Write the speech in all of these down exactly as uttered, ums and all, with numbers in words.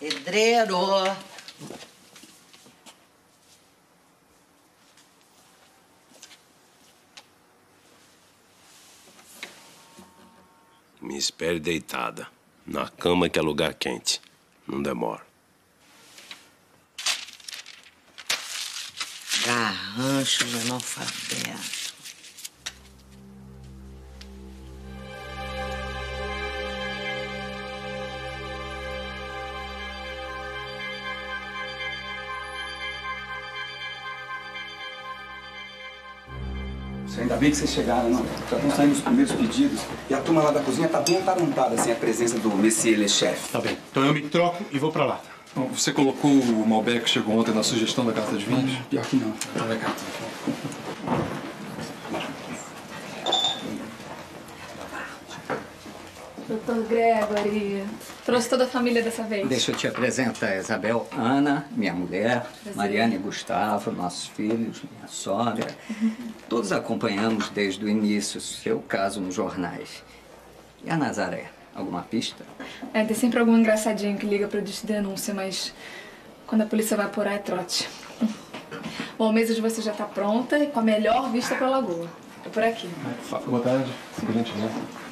Pedreiro! Me espere deitada. Na cama, que é lugar quente. Não demora. Garrancho de analfabeto. Ainda bem que vocês chegaram, não? Já estão saindo os primeiros pedidos. E a turma lá da cozinha tá bem atarantada, sem a presença do Monsieur Le Chef. Tá bem. Então eu me troco e vou pra lá. Bom, você colocou o Malbec que chegou ontem na sugestão da carta de vinhos? Hum, pior que não. Então vem cá. doutor Gregory, trouxe toda a família dessa vez. Deixa eu te apresentar a Isabel, Ana, minha mulher, Prazer. Mariana e Gustavo, nossos filhos, minha sogra. Uhum. Todos acompanhamos desde o início seu caso nos jornais. E a Nazaré? Alguma pista? É, tem sempre algum engraçadinho que liga pra denúncia, mas quando a polícia vai apurar é trote. Bom, a mesa de você já tá pronta e com a melhor vista pra lagoa. É por aqui. Boa tarde. Se a gente ver.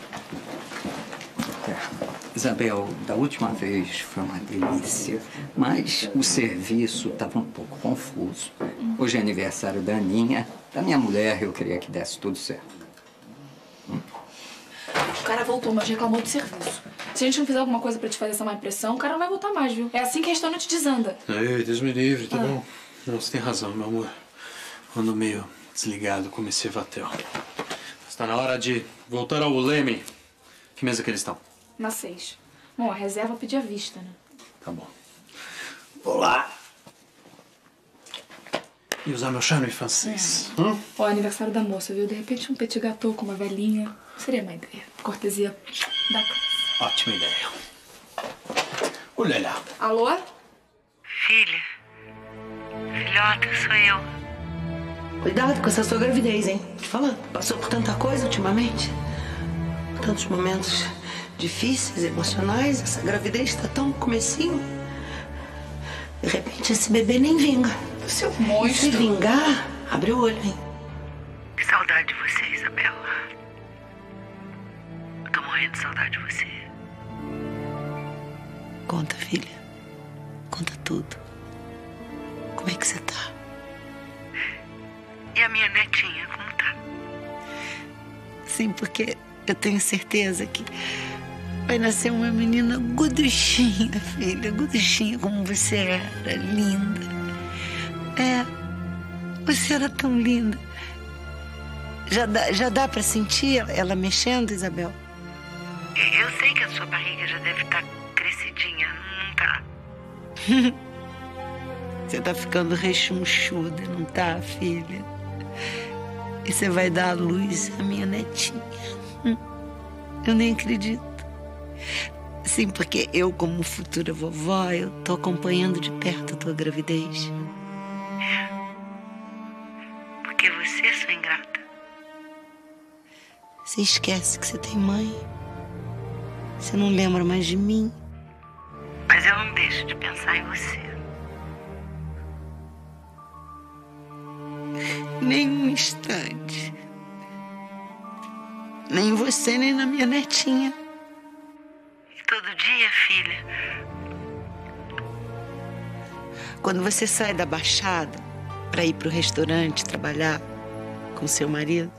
Isabel, da última vez foi uma delícia, mas o serviço estava um pouco confuso. Hoje é aniversário da Aninha, da minha mulher, eu queria que desse tudo certo. Hum. O cara voltou, mas reclamou do serviço. Se a gente não fizer alguma coisa pra te fazer essa má impressão, o cara não vai voltar mais, viu? É assim que a restaurante desanda. Ei, Deus me livre, tá ah. bom? Não, você tem razão, meu amor. Ando meio desligado com esse Vatel. Está na hora de voltar ao Leme. Que mesa que eles estão? Na seis. Bom, a reserva eu pedi à vista, né? Tá bom. Vou lá. E usar meu charme francês. É. Hum? Ó, aniversário da moça, viu? De repente um petit gâteau com uma velhinha. Seria uma ideia. Cortesia da casa. Ótima ideia. Olha lá. Alô? Filha. Filhota, sou eu. Cuidado com essa sua gravidez, hein? Te falando. Passou por tanta coisa ultimamente. Tantos momentos difíceis, emocionais. Essa gravidez tá tão no comecinho. De repente, esse bebê nem vinga. Seu monstro. Se vingar, abre o olho, hein? Que saudade de você, Isabel. Eu tô morrendo de saudade de você. Conta, filha. Conta tudo. Como é que você tá? E a minha netinha, como tá? Sim, porque eu tenho certeza que vai nascer uma menina gorduchinha, filha. Gorduchinha como você era, linda. É, você era tão linda. Já dá, já dá pra sentir ela mexendo, Isabel? Eu sei que a sua barriga já deve estar crescidinha, não tá? Você tá ficando rechonchuda, não tá, filha? E você vai dar à luz a minha netinha. Eu nem acredito. Sim, porque eu, como futura vovó, eu tô acompanhando de perto a tua gravidez. É. Porque você é sua ingrata. Você esquece que você tem mãe. Você não lembra mais de mim. Mas eu não deixo de pensar em você. Nem um instante. Nem em você, nem na minha netinha. E todo dia, filha? Quando você sai da Baixada para ir pro restaurante trabalhar com seu marido,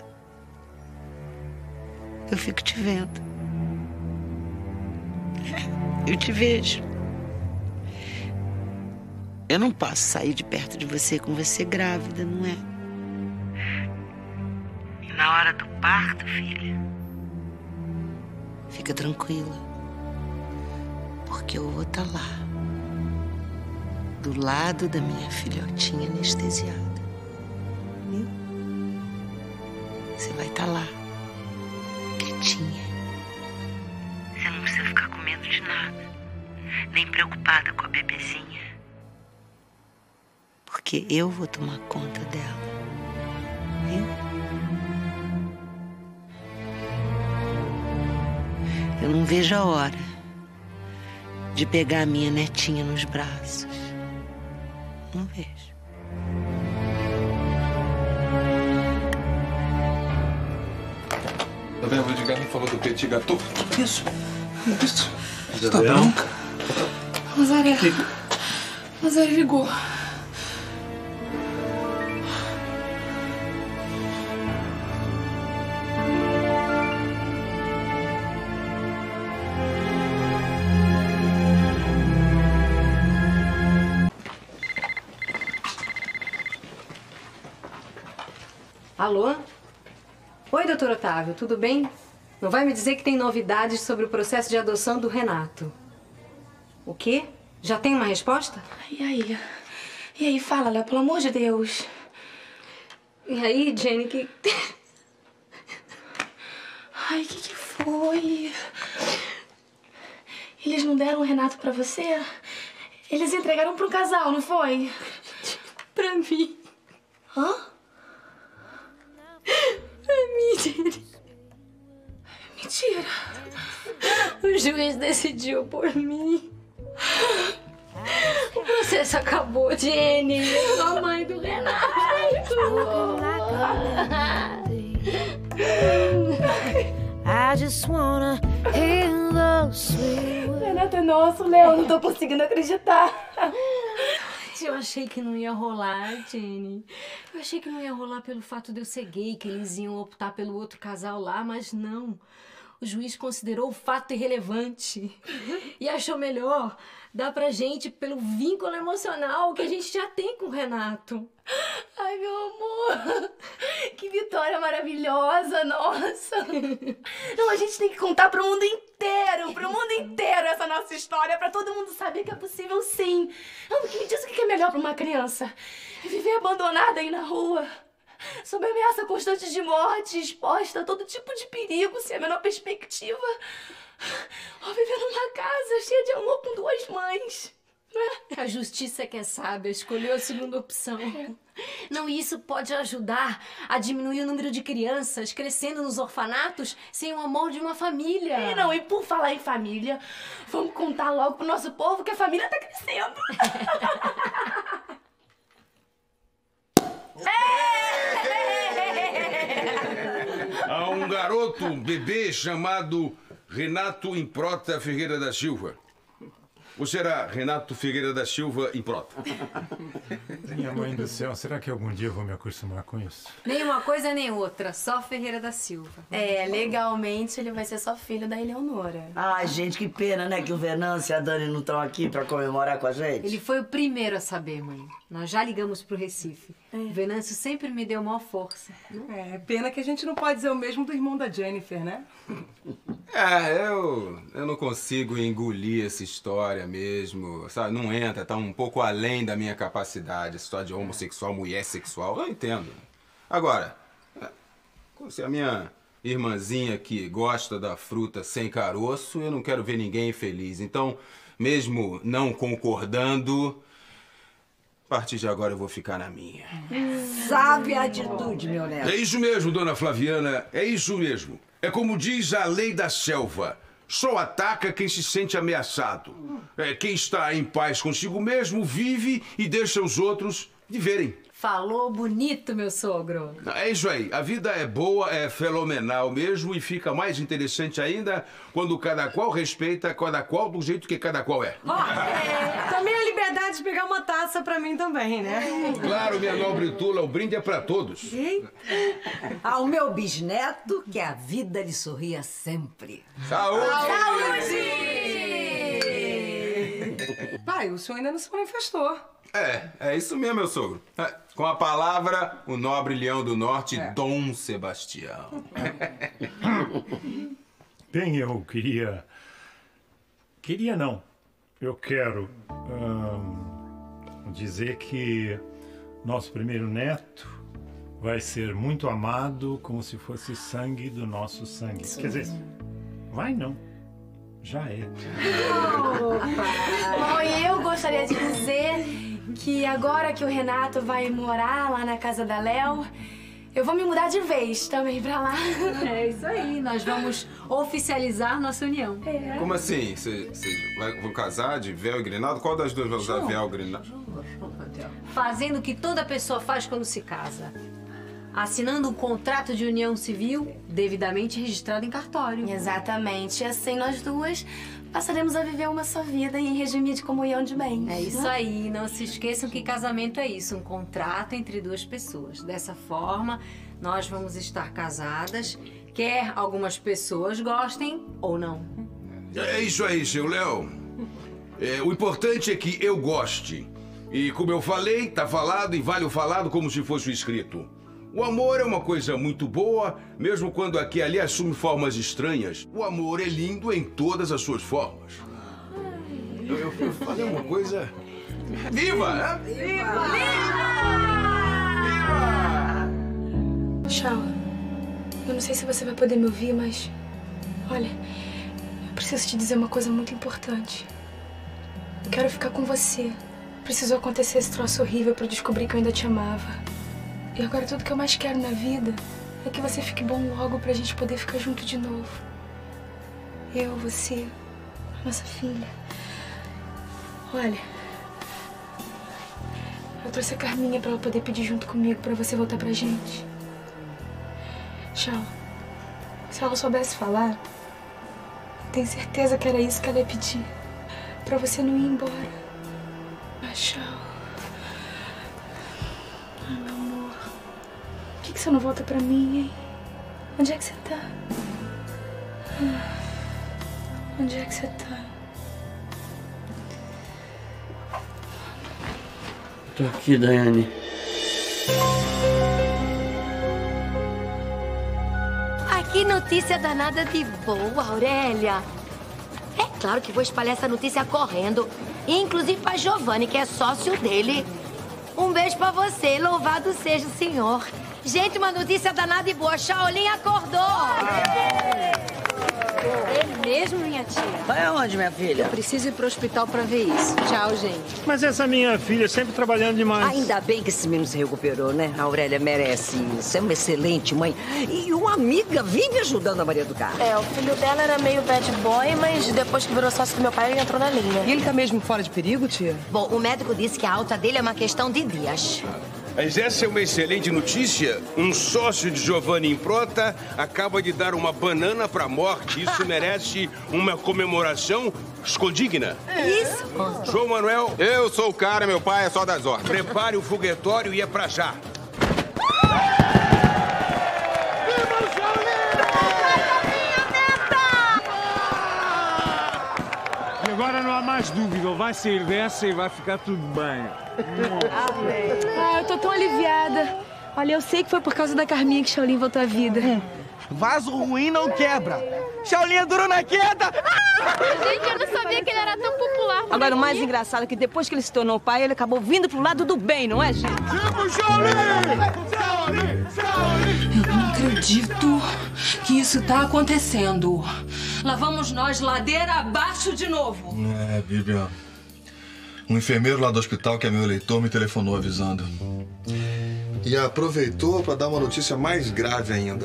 eu fico te vendo. Eu te vejo. Eu não posso sair de perto de você com você grávida, não é? E na hora do parto, filha? Fica tranquila. Porque eu vou estar lá. Do lado da minha filhotinha anestesiada. Viu? Você vai estar lá. Quietinha. Você não precisa ficar com medo de nada. Nem preocupada com a bebezinha. Porque eu vou tomar conta dela. Viu? Eu não vejo a hora de pegar a minha netinha nos braços. Não vejo. Tá vendo? O Edgar me falou do petit gâteau. Que isso? Que isso? Você tá bronca? Nazaré. Nazaré ligou. Alô? Oi, doutor Otávio, tudo bem? Não vai me dizer que tem novidades sobre o processo de adoção do Renato? O quê? Já tem uma resposta? E aí? E aí, fala, Léo, pelo amor de Deus. E aí, Jenny, que... Ai, o que que foi? Eles não deram o Renato pra você? Eles entregaram pro casal, não foi? Pra mim. Hã? Pra mim, Jenny. Mentira. O juiz decidiu por mim. O processo acabou, Jenny. Eu sou a mãe do Renato. I just wanna hear those sweet words. Renato é nosso, Léo. Não tô conseguindo acreditar. Eu achei que não ia rolar, Jenny. Eu achei que não ia rolar pelo fato de eu ser gay, que eles iam optar pelo outro casal lá, mas não. O juiz considerou o fato irrelevante e achou melhor dar pra gente pelo vínculo emocional que a gente já tem com o Renato. Ai, meu amor. Que vitória maravilhosa, nossa. Não, a gente tem que contar pro mundo inteiro, pro mundo inteiro essa nossa história, pra todo mundo saber que é possível sim. Não, porque me diz o que é melhor pra uma criança. Viver abandonada aí na rua, sob ameaça constante de morte, exposta a todo tipo de perigo, sem a menor perspectiva. Ou viver numa casa cheia de amor com duas mães. A justiça que é sábia escolheu a segunda opção. Não, e isso pode ajudar a diminuir o número de crianças crescendo nos orfanatos sem o amor de uma família. É, não, e por falar em família, vamos contar logo pro nosso povo que a família tá crescendo. Há um garoto, um bebê chamado Renato Improta Ferreira da Silva. Ou será Renato Figueira da Silva Improta? Minha mãe do céu, será que algum dia eu vou me acostumar com isso? Nem uma coisa nem outra, só Ferreira da Silva. É, legalmente ele vai ser só filho da Eleonora. Ai, gente, que pena, né, que o Venâncio e a Dani não estão aqui pra comemorar com a gente. Ele foi o primeiro a saber, mãe. Nós já ligamos pro Recife. É. O Venâncio sempre me deu maior força. É, pena que a gente não pode dizer o mesmo do irmão da Jennifer, né? É, eu, eu não consigo engolir essa história mesmo, sabe? Não entra, tá um pouco além da minha capacidade. Essa história de homossexual, mulher sexual, eu entendo. Agora, se a minha irmãzinha que gosta da fruta sem caroço, eu não quero ver ninguém infeliz. Então, mesmo não concordando, a partir de agora eu vou ficar na minha. Sabe a atitude, meu neto. É isso mesmo, dona Flaviana, é isso mesmo. É como diz a lei da selva. Só ataca quem se sente ameaçado. É, quem está em paz consigo mesmo vive e deixa os outros viverem. Falou bonito, meu sogro. É isso aí. A vida é boa, é fenomenal mesmo e fica mais interessante ainda quando cada qual respeita cada qual do jeito que cada qual é. Ó, é, também a liberdade de pegar uma taça pra mim também, né? Claro, minha nobre tula, o brinde é pra todos. Eita. Ao meu bisneto, que a vida lhe sorria sempre. Saúde! Saúde! Pai, o senhor ainda não se manifestou. É, é isso mesmo, meu sogro. É, com a palavra, o nobre leão do norte, é. Dom Sebastião. Bem, eu queria... Queria não. Eu quero hum, dizer que nosso primeiro neto vai ser muito amado como se fosse sangue do nosso sangue. Quer dizer, vai não. Já é. Bom, e eu gostaria de dizer que agora que o Renato vai morar lá na casa da Léo, Eu vou me mudar de vez também pra lá. É isso aí, nós vamos oficializar nossa união. É. Como assim? Vocês vão casar de véu e grinaldo? Qual das duas vai usar Junto. véu e grinaldo? Fazendo o que toda pessoa faz quando se casa. Assinando um contrato de união civil devidamente registrado em cartório. Exatamente. E assim nós duas passaremos a viver uma só vida em regime de comunhão de bens. É isso aí. Não se esqueçam que casamento é isso, um contrato entre duas pessoas. Dessa forma, nós vamos estar casadas, quer algumas pessoas gostem ou não. É isso aí, seu Léo. É, o importante é que eu goste. E como eu falei, tá falado e vale o falado como se fosse o escrito. O amor é uma coisa muito boa, mesmo quando aqui e ali assume formas estranhas. O amor é lindo em todas as suas formas. Eu, eu, eu falei uma coisa... Viva! Né? Viva! Viva! Shaula, eu não sei se você vai poder me ouvir, mas... Olha, eu preciso te dizer uma coisa muito importante. Eu quero ficar com você. Precisou acontecer esse troço horrível pra eu descobrir que eu ainda te amava. E agora tudo que eu mais quero na vida é que você fique bom logo pra gente poder ficar junto de novo. Eu, você, a nossa filha. Olha, eu trouxe a Carminha pra ela poder pedir junto comigo pra você voltar pra gente. Shaula, se ela soubesse falar, tenho certeza que era isso que ela ia pedir. Pra você não ir embora. Mas, Shaula... Ai, meu amor... Por que, que você não volta pra mim, hein? Onde é que você tá? Onde é que você tá? Tô aqui, Daiane. Ai, que notícia danada de boa, Aurélia. É claro que vou espalhar essa notícia correndo. Inclusive pra Giovanni, que é sócio dele. Um beijo pra você, louvado seja o Senhor. Gente, uma notícia danada e boa. Shaolin acordou. É mesmo, minha tia? Vai aonde, minha filha? Eu preciso ir pro hospital pra ver isso. Tchau, gente. Mas essa minha filha sempre trabalhando demais. Ainda bem que esse menino se recuperou, né? A Aurélia merece isso. É uma excelente mãe. E uma amiga vive ajudando a Maria do Carmo. É, o filho dela era meio bad boy, mas depois que virou sócio do meu pai, ele entrou na linha. E ele tá mesmo fora de perigo, tia? Bom, o médico disse que a alta dele é uma questão de dias. Mas essa é uma excelente notícia. Um sócio de Giovanni Improta acaba de dar uma banana pra morte. Isso merece uma comemoração escondigna. Isso. João Manuel. Eu sou o cara, meu pai é só das ordens. Prepare o foguetório e é pra já. E agora não há mais dúvida, ele vai sair dessa e vai ficar tudo bem. Ah, eu tô tão aliviada. Olha, eu sei que foi por causa da Carminha que Shaolin voltou à vida. Vaso ruim não quebra. Shaolin é duro na queda. Gente, eu não sabia que ele era tão popular. Agora, o mais engraçado é que depois que ele se tornou pai, ele acabou vindo pro lado do bem, não é, gente? Tipo Shaolin! Eu não acredito que isso tá acontecendo. Lá vamos nós ladeira abaixo de novo. É, Bíblia. Um enfermeiro lá do hospital, que é meu eleitor, me telefonou avisando. E aproveitou para dar uma notícia mais grave ainda.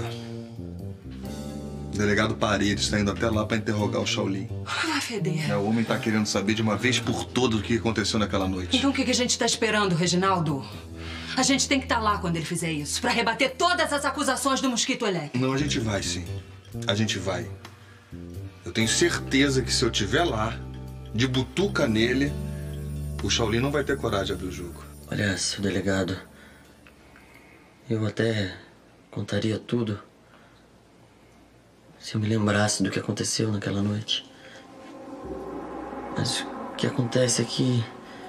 O delegado Paredes está indo até lá para interrogar o Shaolin. Vai feder. É, o homem tá querendo saber de uma vez por todas o que aconteceu naquela noite. Então o que que a gente tá esperando, Reginaldo? A gente tem que estar lá quando ele fizer isso, para rebater todas as acusações do mosquito elétrico. Não, a gente vai, sim. A gente vai. Eu tenho certeza que se eu estiver lá, de butuca nele, o Shaolin não vai ter coragem de abrir o jogo. Olha, seu delegado, eu até contaria tudo se eu me lembrasse do que aconteceu naquela noite. Mas o que acontece é que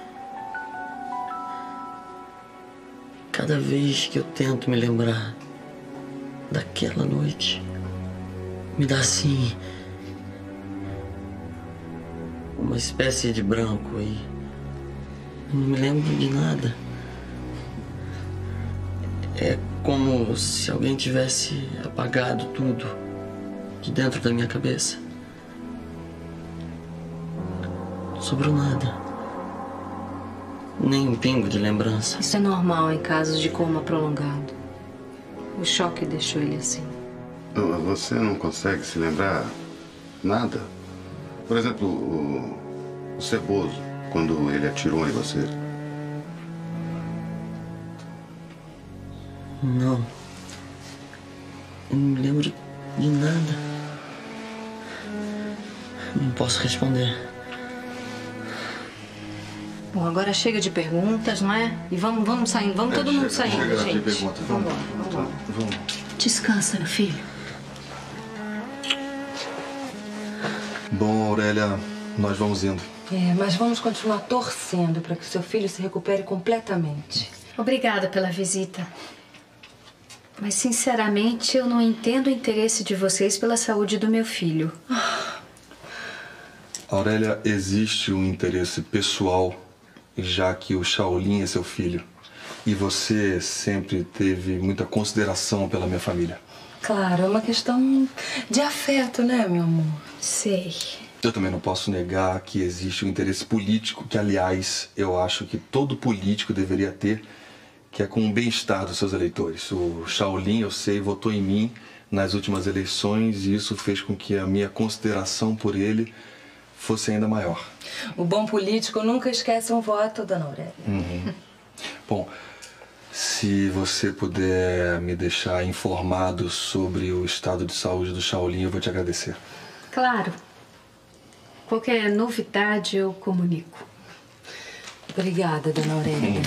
cada vez que eu tento me lembrar daquela noite, me dá assim uma espécie de branco e não me lembro de nada. É como se alguém tivesse apagado tudo de dentro da minha cabeça. Não sobrou nada. Nem um pingo de lembrança. Isso é normal em casos de coma prolongado. O choque deixou ele assim. Você não consegue se lembrar nada? Por exemplo, o, o Ceboso, quando ele atirou em você. Não. Eu não me lembro de nada. Não posso responder. Bom, agora chega de perguntas, não é? E vamos, vamos saindo, vamos todo mundo saindo, chega de gente. perguntas. Vamos lá, vamos lá. Vamos. Descansa, meu filho. Bom, Aurélia, nós vamos indo. É, mas vamos continuar torcendo para que seu filho se recupere completamente. Obrigada pela visita. Mas, sinceramente, eu não entendo o interesse de vocês pela saúde do meu filho. Aurélia, existe um interesse pessoal, já que o Shaolin é seu filho. E você sempre teve muita consideração pela minha família. Claro, é uma questão de afeto, né, meu amor? Sei. Eu também não posso negar que existe um interesse político, que, aliás, eu acho que todo político deveria ter, que é com o bem-estar dos seus eleitores. O Shaolin, eu sei, votou em mim nas últimas eleições e isso fez com que a minha consideração por ele fosse ainda maior. O bom político nunca esquece um voto, dona Aurélia. Uhum. Bom, se você puder me deixar informado sobre o estado de saúde do Shaolin, eu vou te agradecer. Claro. Qualquer novidade eu comunico. Obrigada, dona Aurélia.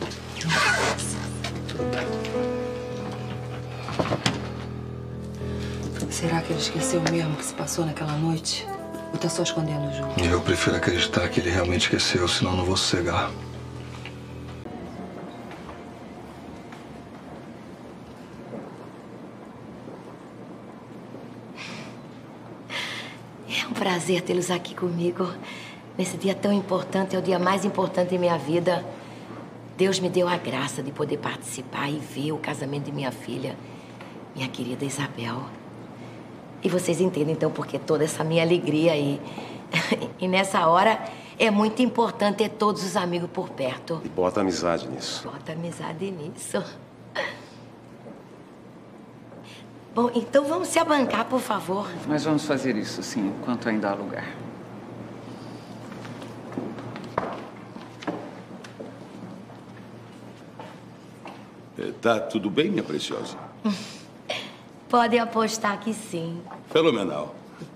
Será que ele esqueceu mesmo o que se passou naquela noite? Ou tá só escondendo o jogo? Eu prefiro acreditar que ele realmente esqueceu, senão não vou sossegar. É um prazer tê-los aqui comigo. Nesse dia tão importante, é o dia mais importante de minha vida. Deus me deu a graça de poder participar e ver o casamento de minha filha, minha querida Isabel. E vocês entendem, então, por que toda essa minha alegria aí. E nessa hora, é muito importante ter todos os amigos por perto. E bota amizade nisso. Bota amizade nisso. Bom, então vamos se abancar, por favor. Nós vamos fazer isso, sim, enquanto ainda há lugar. Tá tudo bem, minha preciosa? Podem apostar que sim. Fenomenal.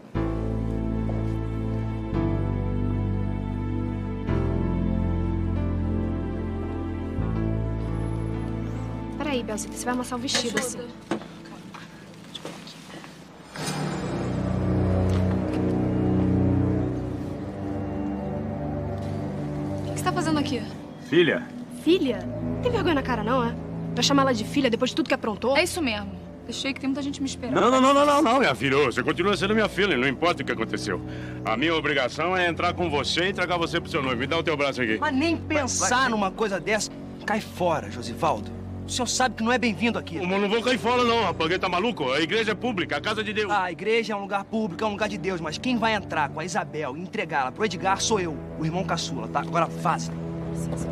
Peraí, Belzita, você vai amassar o vestido assim. O que você tá fazendo aqui? Filha? Filha? Não tem vergonha na cara, não, é? Vai chamar ela de filha depois de tudo que aprontou? É isso mesmo. Deixei que tem muita gente me esperando. Não, não, não, não, não, não, minha filha. Você continua sendo minha filha, não importa o que aconteceu. A minha obrigação é entrar com você e entregar você pro seu noivo. Me dá o teu braço aqui. Mas nem pensar vai, vai. numa coisa dessa. Cai fora, Josivaldo. O senhor sabe que não é bem-vindo aqui. Mas não vou cair fora, não, rapaz. Porque tá maluco? A igreja é pública, a casa de Deus. Ah, a igreja é um lugar público, é um lugar de Deus. Mas quem vai entrar com a Isabel e entregá-la pro Edgar sou eu, o irmão caçula, tá? Agora vaza. Sim, sim.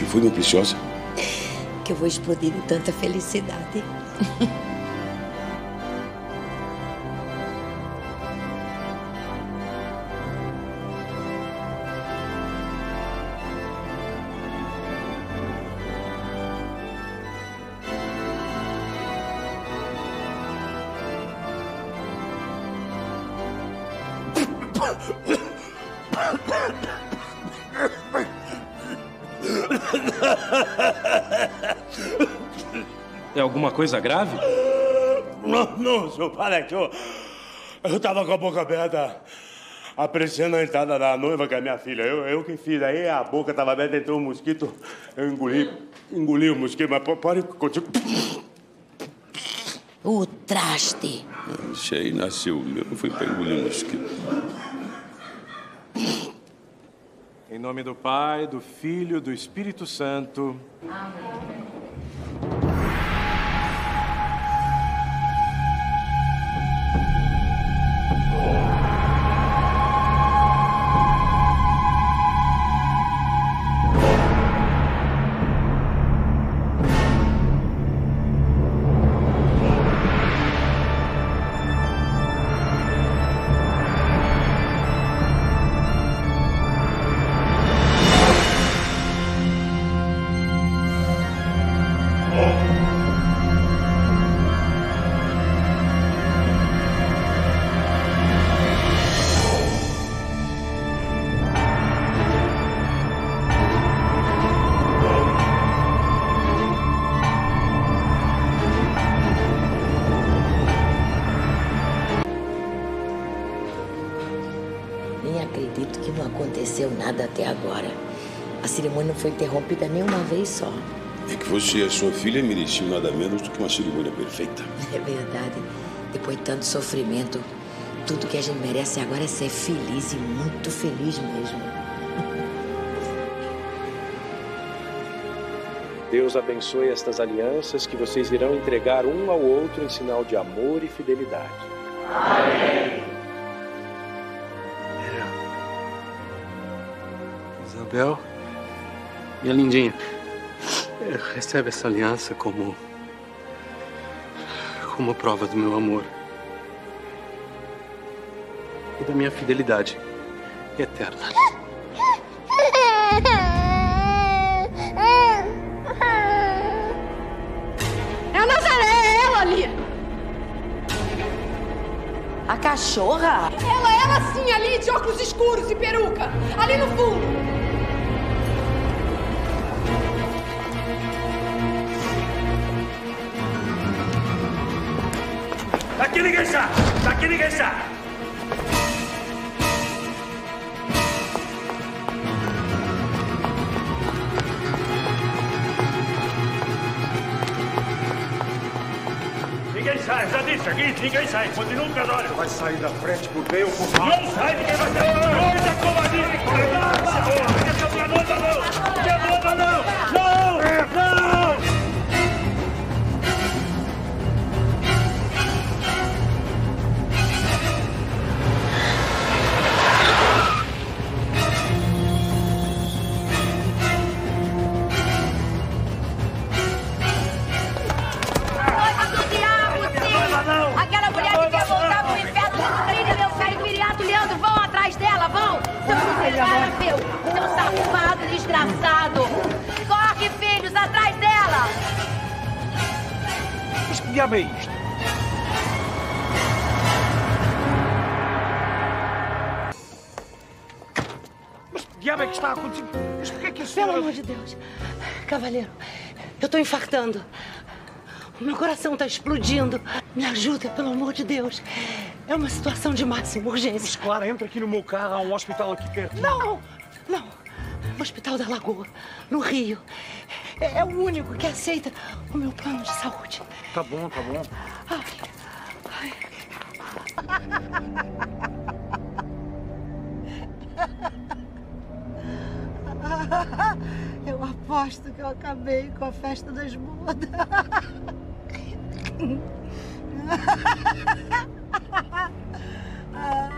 foi, minha preciosa? Que eu vou explodir de tanta felicidade. É alguma coisa grave? Não, não, senhor, para que eu... Eu tava com a boca aberta, apreciando a entrada da noiva, que é minha filha. Eu, eu que fiz, aí a boca tava aberta, entrou um mosquito, eu engoli, engoli o mosquito, mas pode continuar. O traste. Esse aí nasceu mesmo, foi pra engolir o mosquito. Em nome do Pai, do Filho, do Espírito Santo. Amém. Acredito que não aconteceu nada até agora. A cerimônia não foi interrompida nem uma vez só. É que você e a sua filha mereciam nada menos do que uma cerimônia perfeita. É verdade. Depois de tanto sofrimento, tudo que a gente merece agora é ser feliz e muito feliz mesmo. Deus abençoe estas alianças que vocês irão entregar um ao outro em sinal de amor e fidelidade. Amém. Isabel, minha lindinha, recebe essa aliança como como prova do meu amor e da minha fidelidade eterna. É a Nazaré, é ela ali! A cachorra? Ela, ela sim, ali, de óculos escuros e peruca, ali no fundo. Daqui ninguém sai! Daqui ninguém sai! Ninguém sai, já disse aqui, ninguém sai. Continua o casório. Vai sair da frente por bem ou por mal. Não sai, ninguém vai sair. Coisa covardia! Não, não, não! Não, não, não! Não! Aquela mulher que quer voltar pro inferno do trilha, meu caro viriato, Leandro, vão atrás dela, vão! Seu miserável, seu safado desgraçado! Corre, filhos, atrás dela! Mas que diabo é isto? Mas que diabo é que está acontecendo? Mas por que é que a senhora... Pelo amor de Deus. Cavaleiro, eu tô infartando. O meu coração tá explodindo. Me ajuda, pelo amor de Deus. É uma situação de máxima urgência. Mas, Clara, entra aqui no meu carro, há um hospital aqui perto. Não, não. O Hospital da Lagoa, no Rio. É, é o único que aceita o meu plano de saúde. Tá bom, tá bom. Ai, ai. Eu aposto que eu acabei com a festa das bodas.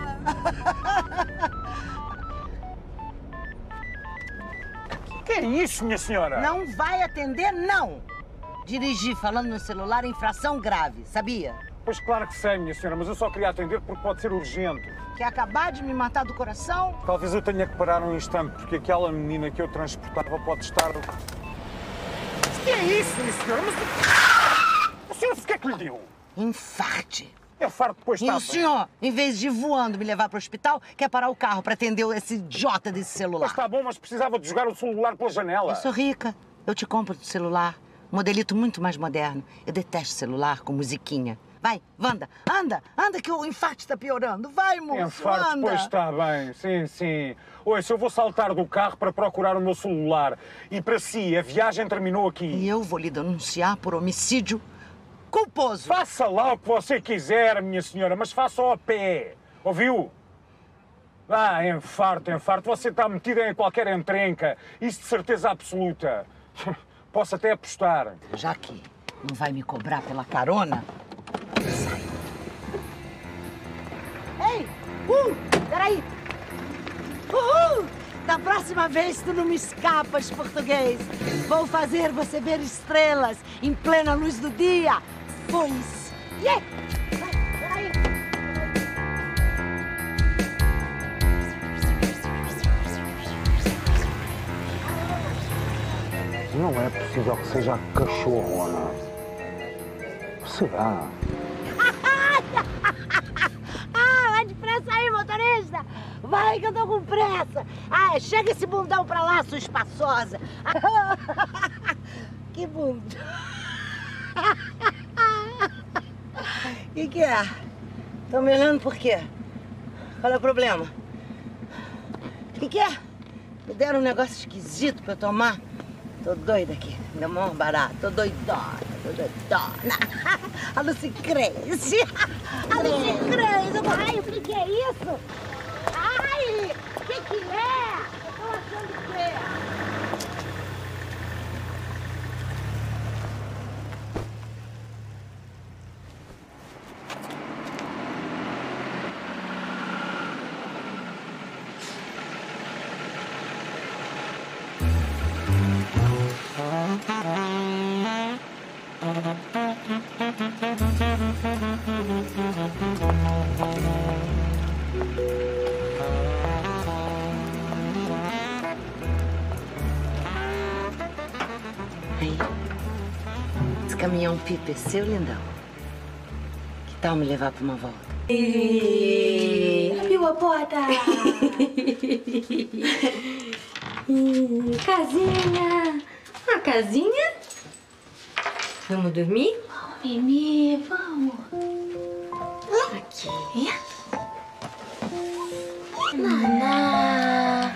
Que é isso? isso, minha senhora? Não vai atender, não! Dirigir falando no celular é infração grave, sabia? Pois claro que sei, minha senhora, mas eu só queria atender porque pode ser urgente. Quer acabar de me matar do coração? Talvez eu tenha que parar um instante, porque aquela menina que eu transportava pode estar... O que é isso, minha senhora? Mas... O senhor o que é que lhe deu? Infarte. É farto depois E está... o senhor, em vez de ir voando me levar para o hospital, quer parar o carro para atender esse idiota desse celular. Mas está bom, mas precisava de jogar o celular pela janela. Eu sou rica. Eu te compro do celular. Modelito muito mais moderno. Eu detesto celular com musiquinha. Vai, Wanda, anda, anda que o infarto está piorando. Vai, moço, Infarto, anda. pois está bem, sim, sim. Oi, se eu vou saltar do carro para procurar o meu celular e para si a viagem terminou aqui. E eu vou lhe denunciar por homicídio culposo. Faça lá o que você quiser, minha senhora, mas faça-o a pé. Ouviu? Ah, infarto, infarto. Você está metida em qualquer encrenca. Isso de certeza absoluta. Posso até apostar. Já que não vai me cobrar pela carona, sai. Ei! Uh! Peraí! Uhul! Da próxima vez tu não me escapas, português. Vou fazer você ver estrelas em plena luz do dia. Pois... Yeah! Vai, peraí! Não é possível que seja cachorrona. Será? Ah, vai depressa aí, motorista! Vai que eu tô com pressa! Ah, chega esse bundão pra lá, sua espaçosa! Que bundão! O que que é? Estão me olhando por quê? Qual é o problema? O que que é? Me deram um negócio esquisito pra eu tomar. Tô doida aqui, ainda mó barato, tô doidona, tô doidona. A Lucy Crazy, a Lucy Crazy. Ai, o que que é isso? Ai, o que que é? Eu tô achando que é. Aí, esse caminhão pipa é seu, lindão? Que tal me levar pra uma volta? Abriu a porta! Hum, casinha! Uma casinha? Vamos dormir? Vamos, Mimi, vamos. Aqui. Naná.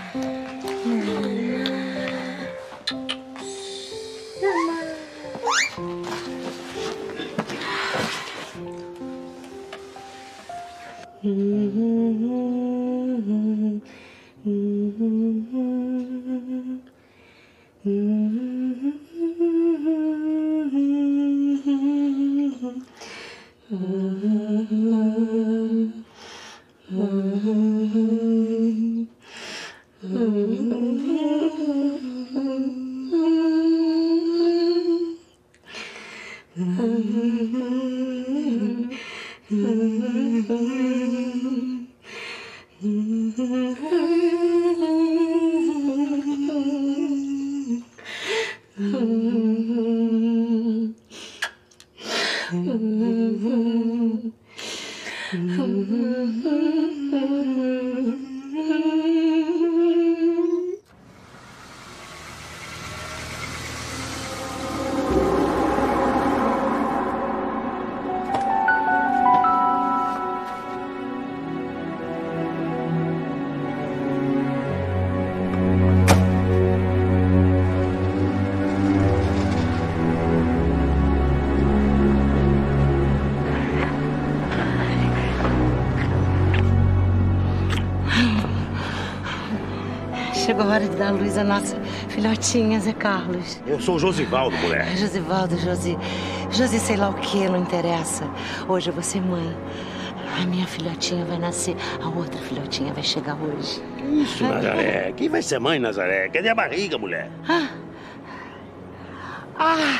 Chegou a hora de dar a luz à nossa filhotinha, Zé Carlos. Eu sou o Josivaldo, mulher. Ai, Josivaldo, Josi. Josi, sei lá o que, não interessa. Hoje eu vou ser mãe. A minha filhotinha vai nascer. A outra filhotinha vai chegar hoje. Que isso, Nazaré? Quem vai ser mãe, Nazaré? Cadê a barriga, mulher? Ah, Ah!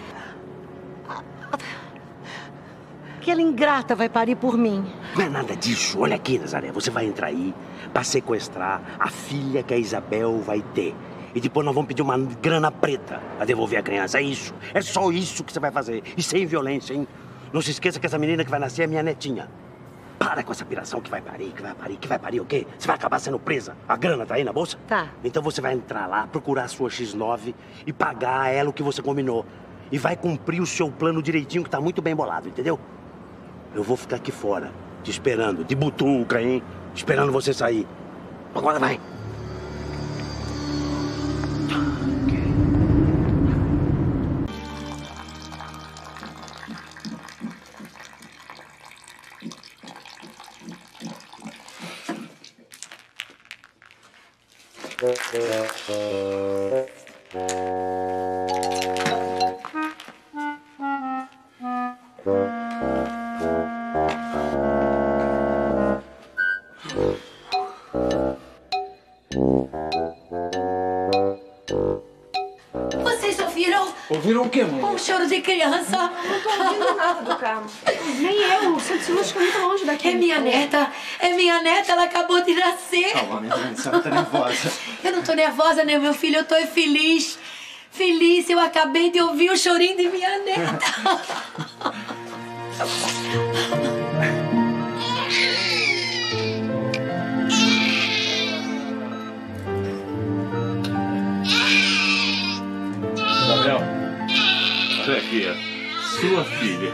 Aquela ingrata vai parir por mim. Não é nada disso. Olha aqui, Nazaré. Você vai entrar aí pra sequestrar a filha que a Isabel vai ter. E depois nós vamos pedir uma grana preta pra devolver a criança. É isso. É só isso que você vai fazer. E sem violência, hein? Não se esqueça que essa menina que vai nascer é minha netinha. Para com essa piração que vai parir, que vai parir, que vai parir o quê? Você vai acabar sendo presa. A grana tá aí na bolsa? Tá. Então você vai entrar lá, procurar a sua X nove e pagar a ela o que você combinou. E vai cumprir o seu plano direitinho, que tá muito bem bolado, entendeu? Eu vou ficar aqui fora, te esperando, de butuca, hein? Esperando você sair. Agora vai. Vocês ouviram? Ouviram o quê, mãe? Um choro de criança. Não tô ouvindo nada do carro. Nem eu. O Santo Silvio fica muito longe daqui. É minha neta. É minha neta. Ela acabou de nascer. Calma, minha mãe. A senhora tá nervosa. Eu não tô nervosa, né, meu filho? Eu tô feliz. Feliz. Eu acabei de ouvir o chorinho de minha neta. Isabel, essa aqui é sua filha.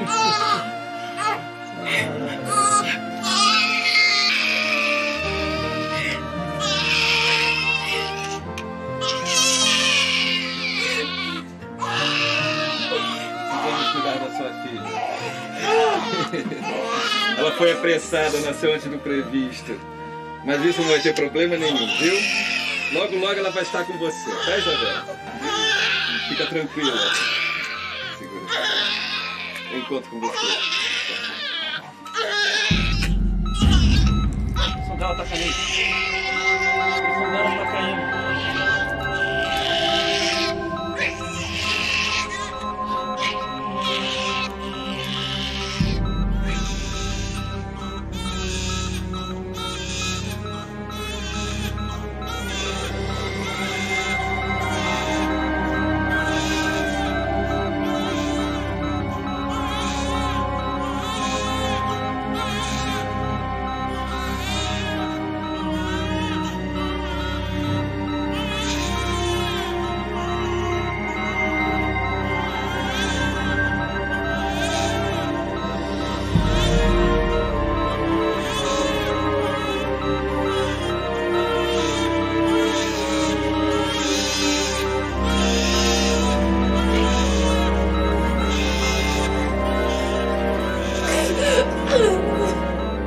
Vamos cuidar da sua filha. Ela foi apressada, nasceu antes do previsto. Mas isso não vai ter problema nenhum, viu? Logo, logo ela vai estar com você, tá, Isabel? Fica tranquila. Segura. Eu encontro com você. O som dela tá caindo. O som dela tá caindo.